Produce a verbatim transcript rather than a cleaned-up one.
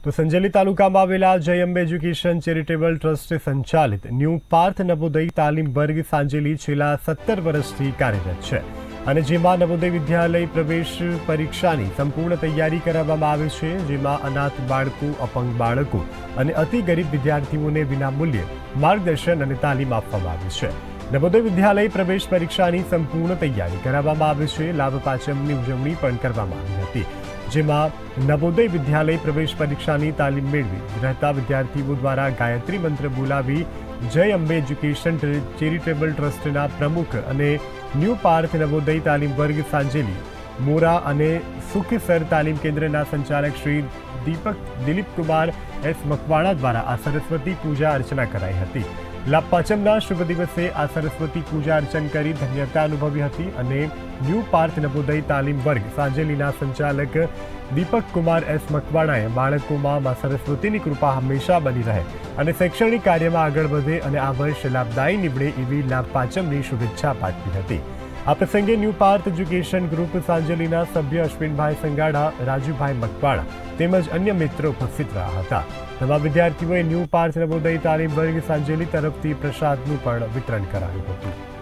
તો સંજેલી તાલુકામાં આવેલા Jai Ambe education charitable trust સંચાલિત ન્યૂ પાર્થ નવોદય તાલીમ વર્ગ સાંજેલી છેલ્લા સત્તર વર્ષથી કાર્યરત છે અને જેમાં નવોદય વિદ્યાલય પ્રવેશ પરીક્ષાની સંપૂર્ણ તૈયારી કરવામાં આવે છે, જેમાં અનાથ બાળકો, અપંગ બાળકો અને અતિ ગરીબ વિદ્યાર્થીઓને વિનામૂલ્યે માર્ગદર્શન અને તાલીમ આપવામાં આવે છે। નવોદય વિદ્યાલય પ્રવેશ પરીક્ષાની સંપૂર્ણ તૈયારી કરવામાં આવે છે। લાભ પાંચમની ઉજવણી પણ કરવામાં આવી હતી, જેમાં નવોદય વિદ્યાલય પ્રવેશ પરીક્ષાની તાલીમ મેળવી રહેતા વિદ્યાર્થીઓ દ્વારા ગાયત્રી મંત્ર બોલાવી જય અંબે એજ્યુકેશન ચેરિટેબલ ટ્રસ્ટના પ્રમુખ અને ન્યૂ પાર્થ નવોદય તાલીમ વર્ગ સાંજેલી મોરા અને સુખસર તાલીમ કેન્દ્રના સંચાલક શ્રી દીપક દિલીપ કુમાર એસ મકવાણા દ્વારા આ સરસ્વતી પૂજા અર્ચના કરાઈ હતી। લાભ પાંચમના શુભ દિવસે આ સરસ્વતી પૂજા અર્ચન કરી ધન્યતા અનુભવી હતી અને ન્યૂ પાર્થ નવોદય તાલીમ વર્ગ સાંજેલીના સંચાલક દીપક કુમાર એસ મકવાણાએ બાળકોમાં મા સરસ્વતીની કૃપા હંમેશા બની રહે અને શૈક્ષણિક કાર્યમાં આગળ વધે અને આ વર્ષ લાભદાયી નીવડે એવી લાભ પાંચમની શુભેચ્છા પાઠવી હતી। આ પ્રસંગે ન્યૂ પાર્થ એજ્યુકેશન ગ્રુપ સાંજેલીના સભ્ય અશ્વિનભાઈ સંગાડા, રાજુભાઈ મકવાણા તેમજ અન્ય મિત્રો ઉપસ્થિત રહ્યા હતા। તમામ વિદ્યાર્થીઓએ ન્યૂ પાર્થ નવોદય તાલીમ વર્ગ સાંજેલી તરફથી પ્રસાદનું પણ વિતરણ કરાયું હતું।